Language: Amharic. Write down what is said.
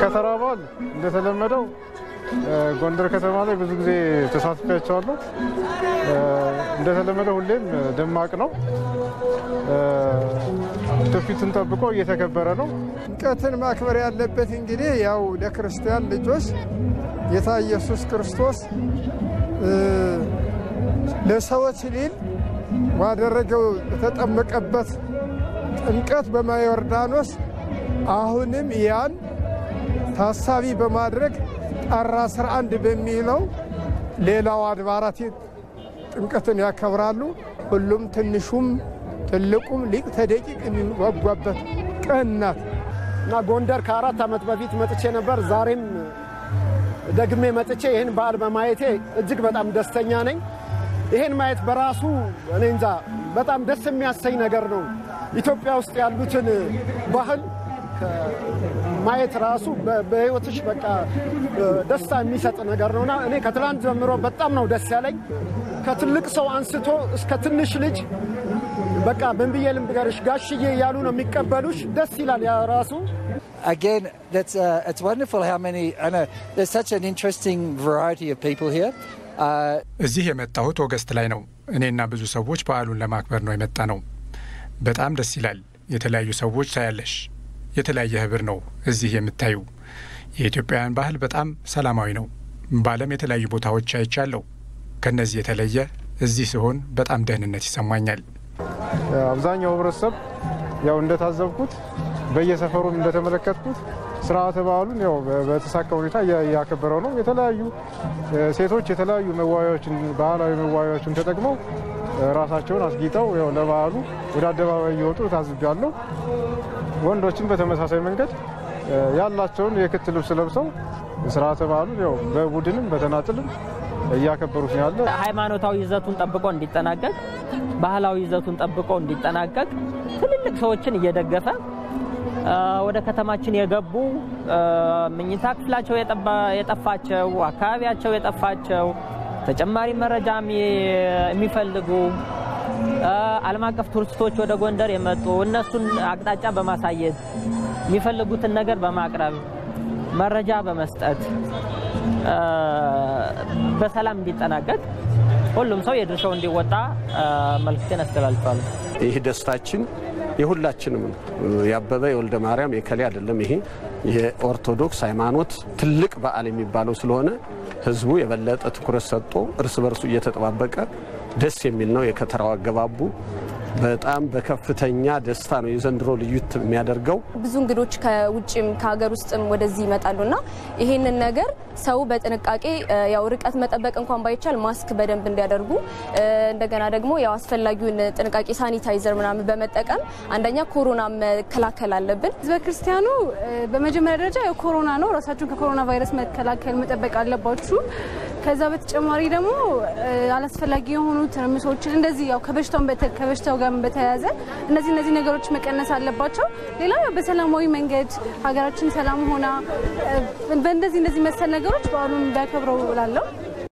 የከተራ በዓል እንደተለመደው ጎንደር ከተማ ላይ ብዙ ጊዜ ተሳትፌያለሁ። እንደተለመደው ሁሌም ደማቅ ነው። ትውፊቱን ጠብቆ እየተከበረ ነው። ጥምቀትን ማክበር ያለበት እንግዲህ ያው ለክርስቲያን ልጆች ጌታ ኢየሱስ ክርስቶስ ለሰዎች ሊል ባደረገው የተጠመቀበት ጥምቀት በማየ ዮርዳኖስ አሁንም ያን ታሳቢ በማድረግ ጥር 11 በሚለው ሌላው አድባራት ጥምቀትን ያከብራሉ። ሁሉም ትንሹም ትልቁም ሊቅ ተደቂቅ የሚጓጓበት ቀን ናት እና ጎንደር ከ4 ዓመት በፊት መጥቼ ነበር። ዛሬም ደግሜ መጥቼ ይህን በዓል በማየቴ እጅግ በጣም ደስተኛ ነኝ። ይህን ማየት በራሱ እኔ እንጃ በጣም ደስ የሚያሰኝ ነገር ነው። ኢትዮጵያ ውስጥ ያሉትን ባህል ማየት ራሱ በህይወትሽ በቃ ደስታ የሚሰጥ ነገር ነውና እኔ ከትላንት ጀምሮ በጣም ነው ደስ ያለኝ። ከትልቅ ሰው አንስቶ እስከ ትንሽ ልጅ በቃ በእንብዬ ልምብገርሽ ጋሽዬ ያሉ ነው የሚቀበሉሽ። ደስ ይላል ያ ራሱ። Again, it's wonderful how many, I know there's such an interesting variety of people here. እዚህ የመጣሁት ኦገስት ላይ ነው። እኔና ብዙ ሰዎች በዓሉን ለማክበር ነው የመጣ ነው። በጣም ደስ ይላል። የተለያዩ ሰዎች ታያለሽ። የተለያየ ህብር ነው እዚህ የምታዩ። የኢትዮጵያውያን ባህል በጣም ሰላማዊ ነው። በዓለም የተለያዩ ቦታዎች አይቻለሁ። ከነዚህ የተለየ እዚህ ሲሆን በጣም ደህንነት ይሰማኛል። አብዛኛው ህብረተሰብ ያው እንደታዘብኩት በየሰፈሩም እንደተመለከትኩት ስርዓተ በዓሉን ያው በተሳካ ሁኔታ ያከበረው ነው። የተለያዩ ሴቶች የተለያዩ መዋያዎችን ባህላዊ መዋያዎችን ተጠቅመው ራሳቸውን አስጊጠው ያው ለበዓሉ ወደ አደባባይ እየወጡ ታዝቢያለሁ። ወንዶችም በተመሳሳይ መንገድ ያላቸውን የክት ልብስ ለብሰው ስርዓተ በዓሉን ያው በቡድንም በተናጥልም እያከበሩት ነው ያለ። ሃይማኖታዊ ይዘቱን ጠብቆ እንዲጠናቀቅ ባህላዊ ይዘቱን ጠብቆ እንዲጠናቀቅ ትልልቅ ሰዎችን እየደገፈ ወደ ከተማችን የገቡ መኝታ ክፍላቸው የጠፋቸው አካባቢያቸው የጠፋቸው ተጨማሪ መረጃ የሚፈልጉ ዓለም አቀፍ ቱሪስቶች ወደ ጎንደር የመጡ እነሱን አቅጣጫ በማሳየት የሚፈልጉትን ነገር በማቅረብ መረጃ በመስጠት በሰላም እንዲጠናቀቅ ሁሉም ሰው የድርሻው እንዲወጣ መልእክቴን አስተላልፋለሁ። ይህ ደስታችን የሁላችንም ነው። ያበበ የወልደ ማርያም የከሌ አይደለም። ይሄ የኦርቶዶክስ ሃይማኖት ትልቅ በዓል የሚባለው ስለሆነ ህዝቡ የበለጠ ትኩረት ሰጥቶ እርስ በርሱ እየተጠባበቀ ደስ የሚል ነው። የከተራው አገባቡ በጣም በከፍተኛ ደስታ ነው የዘንድሮ ልዩት የሚያደርገው። ብዙ እንግዶች ከውጭም ከሀገር ውስጥም ወደዚህ ይመጣሉና ይሄንን ነገር ሰው በጥንቃቄ ያው ርቀት መጠበቅ እንኳን ባይቻል ማስክ በደንብ እንዲያደርጉ እንደገና ደግሞ ያው አስፈላጊውን ጥንቃቄ ሳኒታይዘር ምናምን በመጠቀም አንደኛ ኮሮና መከላከል አለብን። ህዝበ ክርስቲያኑ በመጀመሪያ ደረጃ ያው ኮሮና ነው፣ ራሳችሁን ከኮሮና ቫይረስ መከላከል መጠበቅ አለባችሁ። ከዛ በተጨማሪ ደግሞ አላስፈላጊ የሆኑ ትርምሶችን እንደዚህ ያው ከበሽታው ጋር በተያያዘ እነዚህ ነገሮች መቀነስ አለባቸው። ሌላው በሰላማዊ መንገድ ሀገራችን ሰላም ሆና በእንደዚህ መሰል ነገሮች በዓሉን እንዳከብረው እላለሁ።